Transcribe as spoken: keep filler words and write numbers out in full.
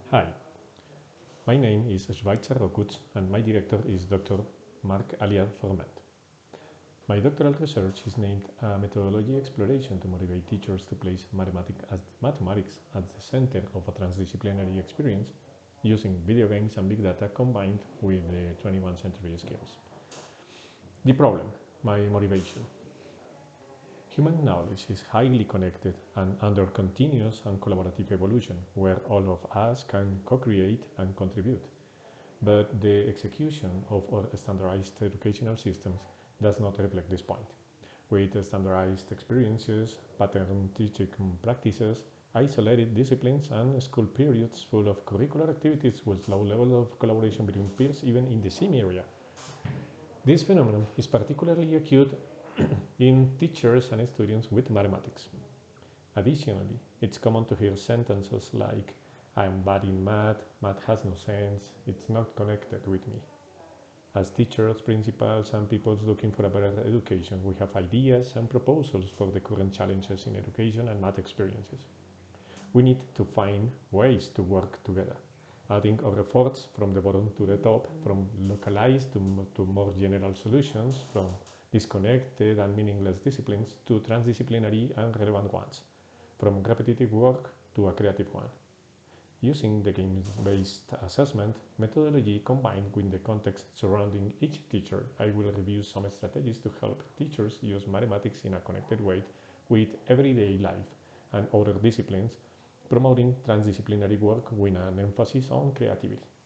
Hi, my name is Schweitzer Rocuts and my director is Doctor Marc alias Format. My doctoral research is named a methodology exploration to motivate teachers to place mathematics at the center of a transdisciplinary experience using video games and big data combined with the twenty-first century skills. The problem, my motivation. Human knowledge is highly connected and under continuous and collaborative evolution, where all of us can co-create and contribute. But the execution of our standardized educational systems does not reflect this point. With standardized experiences, pattern teaching practices, isolated disciplines, and school periods full of curricular activities with low level of collaboration between peers even in the same area. This phenomenon is particularly acute in teachers and students with mathematics. Additionally, it's common to hear sentences like, I'm bad in math, math has no sense, it's not connected with me. As teachers, principals, and people looking for a better education, we have ideas and proposals for the current challenges in education and math experiences. We need to find ways to work together, adding our efforts from the bottom to the top, from localized to, to more general solutions, from disconnected and meaningless disciplines to transdisciplinary and relevant ones, from repetitive work to a creative one. Using the games-based assessment methodology combined with the context surrounding each teacher, I will review some strategies to help teachers use mathematics in a connected way with everyday life and other disciplines, promoting transdisciplinary work with an emphasis on creativity.